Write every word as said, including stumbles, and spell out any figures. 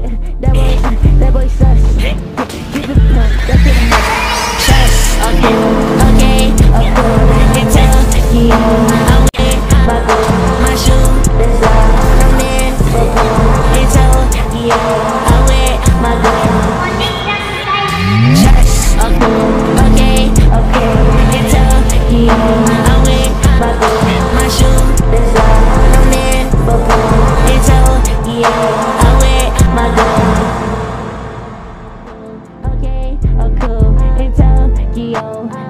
that boy, that boy sus. Keep it punk, that's it enough. Sus, okay, okay, okay. It's Tokyo, I wear my boot, my shoe, that's all. I'm in for cool. It's Tokyo, I wear my boot. Sus, okay, okay, okay. It's Tokyo, I wear my boot, my shoe, that's all. I'm in for cool. It's Tokyo, I wear my boot. Okay, oh cool, it's Tokyo.